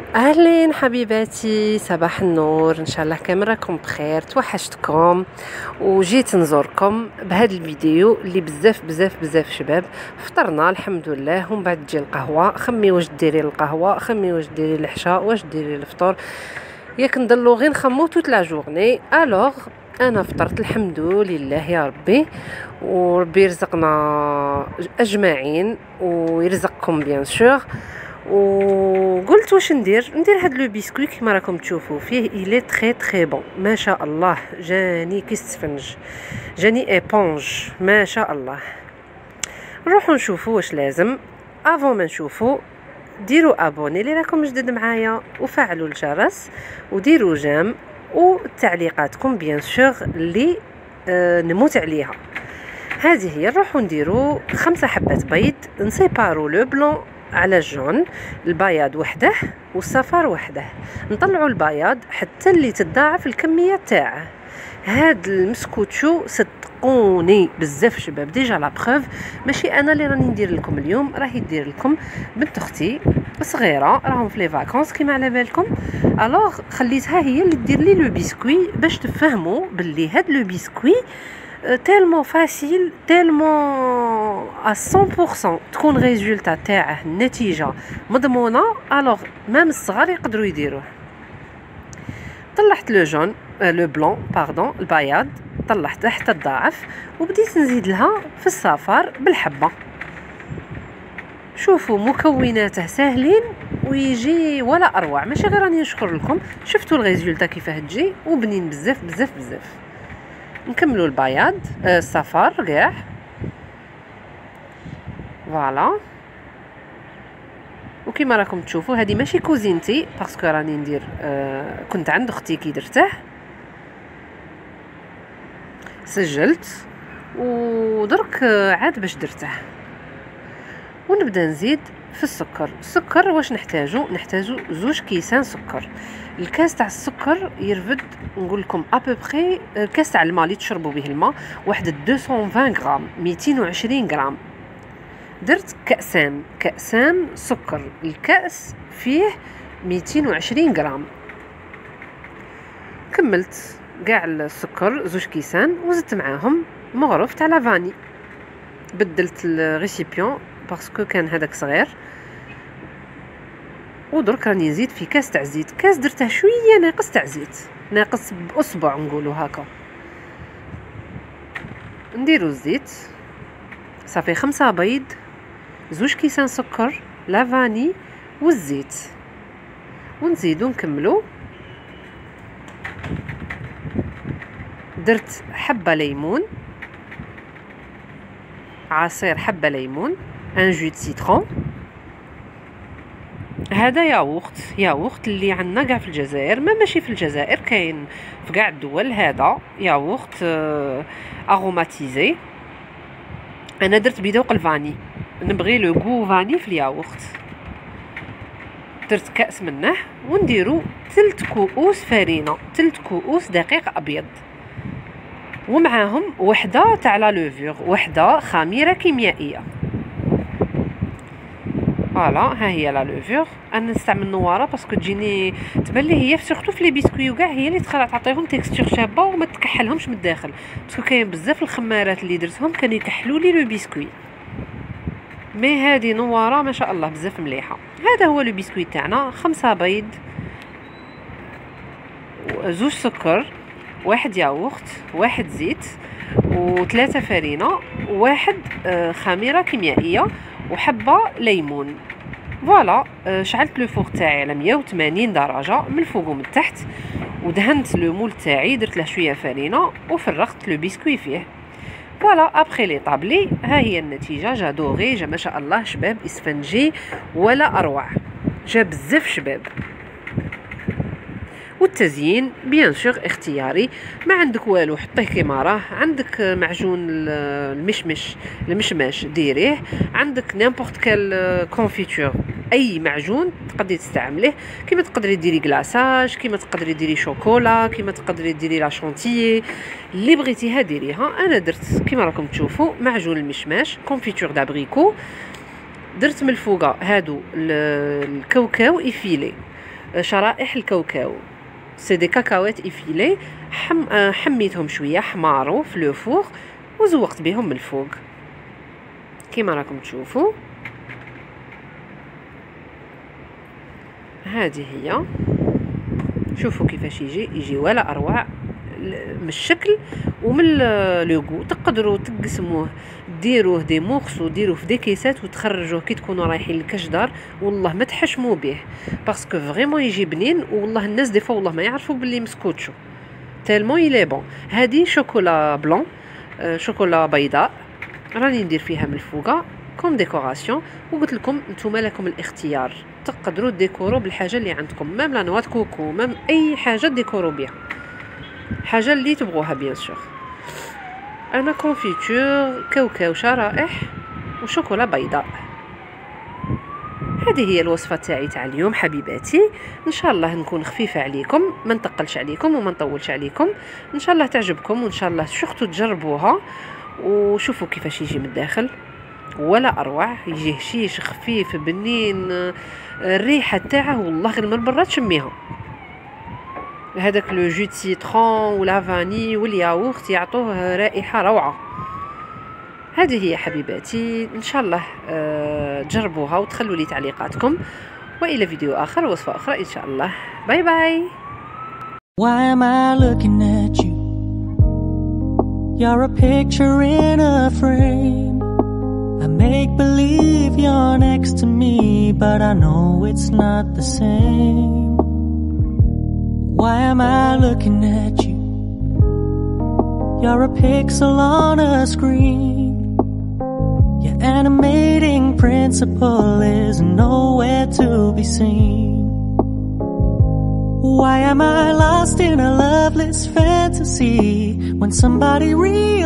اهلين حبيباتي، صباح النور. ان شاء الله كامل راكم بخير. توحشتكم وجيت نزوركم بهذا الفيديو اللي بزاف بزاف بزاف شباب. فطرنا الحمد لله ومن بعد تجي القهوه. خمي واش ديري للقهوه، خمي واش ديري العشاء، واش ديري للفطور. ياك نضلو غير نخمو توت لا جورني. الوغ انا فطرت الحمد لله يا ربي، وربي يرزقنا اجمعين ويرزقكم بيان سور. وقلت واش ندير هاد لو بسكويت كما راكم تشوفوا فيه إلي تري تري بون ما شاء الله. جاني كيستفنج، جاني ايبونج ما شاء الله. نروحوا نشوفوا واش لازم. افون ما نشوفوا ديروا ابوني اللي راكم جدد معايا وفعلوا الجرس وديروا جيم وتعليقاتكم بيان سور اللي نموت عليها. هذه هي. نروحوا نديروا 5 حبات بيض، نسيبارو لو بلون على الجون، البياض وحده والصفار وحده. نطلعوا البياض حتى اللي تضاعف الكميه تاعه. هاد المسكوتشو صدقوني بزاف شباب، ديجا لا بروف ماشي انا اللي راني ندير لكم اليوم، راهي دير لكم بنت اختي صغيره راهم في لي فاكونس كيما على بالكم. الوغ خليتها هي اللي دير لي لو بسكوي باش تفهموا باللي هاد لو بسكوي تيلمون فاسيل، تيلمون 100% تكون ريزولتا تاعه النتيجه مضمونه. الوغ مام الصغار يقدروا يديروه. طلعت لو جون لو بلون باردون البياض، طلعته حتى تضاعف وبديت نزيد لها في الصفار بالحبه. شوفوا مكوناته ساهلين ويجي ولا اروع، ماشي غير راني نشكر لكم. شفتوا الريزولتا كيفاه تجي وبنين بزاف بزاف بزاف. نكملوا البياض الصفار كاع فوالا. وكما راكم تشوفوا هذه ماشي كوزينتي باسكو راني ندير كنت عند اختي كي درته سجلت ودرك عاد باش درته. ونبدا نزيد في السكر واش نحتاجو 2 كيسان سكر. الكاس تاع السكر يرفد نقول لكم ابوبري الكاس تاع الماء اللي تشربوا به الماء واحد 220 غرام 220 غرام. درت كأسان سكر، الكأس فيه 220 غرام. كملت كاع السكر 2 كيسان وزدت معاهم مغرف تاع لافاني. بدلت الريسيبيون باسكو كان هذاك صغير. ودرك راني نزيد في كاس تاع زيت، كاس درته شويه ناقص تاع زيت، ناقص باصبع نقولوا هكا. نديرو الزيت صافي 5 بيض 2 كيسان سكر لافاني والزيت ونزيدو نكملو. درت حبه ليمون، عصير حبه ليمون، ان جو دو سيترون. هذا ياغورت اللي عندنا كاع في الجزائر، ما ماشي في الجزائر كاين في كاع الدول. هذا ياغورت اروماتيزي. انا درت بذوق الفاني، نبغي لو غو فاني في الياغورت. درت كاس منه ونديرو 3 كؤوس فرينه، 3 كؤوس دقيق ابيض، ومعاهم وحده تاع لا لوفور، وحده خميره كيميائيه. فوالا ها هي لا لوفور. انا نستعمل نواره باسكو تجيني تبان لي هي سورتو في لي بسكوي وكاع هي اللي تعطيهم تيكستور شابه وما تكحلهمش من الداخل، باسكو كاين بزاف الخمارات اللي درتهم كانوا يكحلوا لي لو بسكوي. مي هذه نواره ما شاء الله بزاف مليحه. هذا هو لو بسكوي تاعنا. 5 بيض 2 سكر 1 ياغورت 1 زيت و3 فرينه 1 خميره كيميائيه وحبه ليمون. فوالا. شعلت لو فور تاعي على 180 درجه من الفوق ومن التحت، ودهنت لو مول تاعي، درت له شويه فرينه وفرغت لو بسكوي فيه. فوالا ابخي لي طابلي ها هي النتيجه. جا دوغي، جا ما شاء الله شباب اسفنجي ولا اروع، جا بزاف شباب. والتزيين بيان سور اختياري، ما عندك والو حطيه كيما راه. عندك معجون المشماش ديريه، عندك نيمبورط كال كونفيتور اي معجون تقدري تستعمليه، كيما تقدري ديري كلاصاج، كيما تقدري ديري شوكولا، كيما تقدري ديري لا شونتيي اللي بغيتيها ديريها. انا درت كيما راكم تشوفوا معجون المشماش كونفيتور دابريكو. درت من الفوق هادو الكاوكاو ايفيلي شرائح الكاوكاو، سي دي كاكاوات ايفيلي. حميتهم شويه حماروا في لو فور وزوقت بهم من الفوق كيما راكم تشوفوا. هذه هي، شوفوا كيفاش يجي ولا اروع من الشكل ومن لوغو. تقدروا تقسموه، ديروه دي مورسو، ديروه في دي كيسات وتخرجوه كي تكونوا رايحين لكاش دار. والله ما تحشموا به باسكو فريمون يجي بنين. والله الناس دي فوا والله ما يعرفوا باللي مسكوتشو تالمون يلي بون. هذه شوكولا بلون، شوكولا بيضاء راني ندير فيها من الفوقه كوم ديكوراسيون. وقلت لكم نتوما لكم الاختيار، تقدروا ديكورو بالحاجه اللي عندكم، ميم لا نوات كوكو، ميم اي حاجه ديكورو بها، حاجه اللي تبغوها بيان سور. انا كونفيتور كاوكاو شرائح وشوكولا بيضاء. هذه هي الوصفه تاعي تاع اليوم حبيباتي. ان شاء الله نكون خفيفه عليكم، ما نتقلش عليكم وما نطولش عليكم. ان شاء الله تعجبكم وان شاء الله شختوا تجربوها وشوفوا كيفاش يجي من الداخل ولا اروع. يجي هشيش خفيف بنين، الريحه تاعه والله غير من برا تشميها. هذاك لو جو سيترون ولا فاني والياغورت يعطوه رائحه روعه. هذه هي حبيباتي، ان شاء الله تجربوها وتخلوا لي تعليقاتكم. والى فيديو اخر ووصفه اخرى ان شاء الله. باي باي. Why am I looking at you? You're a picture in a frame. I make believe you're next to me, but I know it's not the same. Why am I looking at you? You're a pixel on a screen. Your animating principle is nowhere to be seen. Why am I lost in a loveless fantasy when somebody real